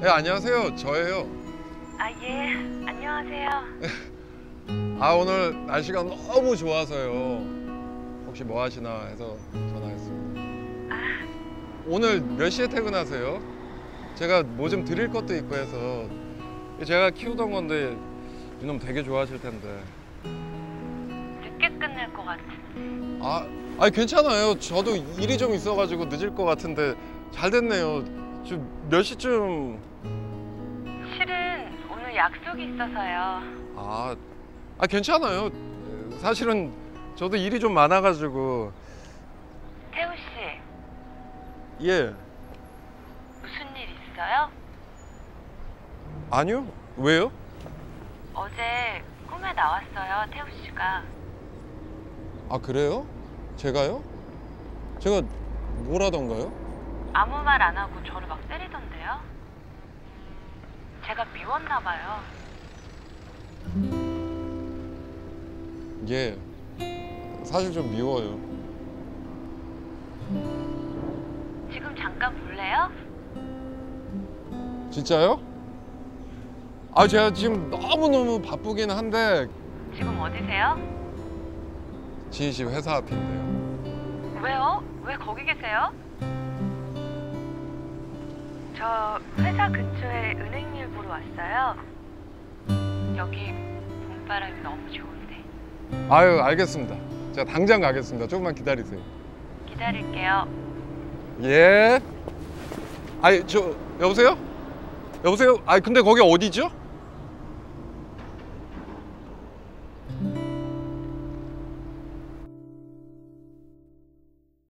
네, 안녕하세요. 저예요. 아, 예. 안녕하세요. 오늘 날씨가 너무 좋아서요. 혹시 뭐 하시나 해서 전화했습니다. 오늘 몇 시에 퇴근하세요? 제가 뭐 좀 드릴 것도 있고 해서. 제가 키우던 건데 이놈 되게 좋아하실 텐데. 늦게 끝낼 것 같은데. 아니 괜찮아요. 저도 일이 좀 있어가지고 늦을 것 같은데 잘 됐네요. 좀 몇 시쯤? 실은 오늘 약속이 있어서요. 괜찮아요. 사실은 저도 일이 좀 많아가지고. 태우 씨, 예. 무슨 일 있어요? 아니요. 왜요? 어제 꿈에 나왔어요, 태우 씨가. 그래요? 제가요? 제가 뭘 하던가요? 아무 말 안 하고 저를 막 때리던데요? 제가 미웠나 봐요. 예. 사실 좀 미워요. 지금 잠깐 볼래요? 진짜요? 제가 지금 너무너무 바쁘긴 한데. 지금 어디세요? 지희 씨 회사 앞인데요. 왜요? 왜 거기 계세요? 저 회사 근처에 은행 일 보러 왔어요. 여기 봄바람이 너무 좋은데. 알겠습니다. 제가 당장 가겠습니다. 조금만 기다리세요. 기다릴게요. 예. 여보세요? 여보세요? 근데 거기 어디죠?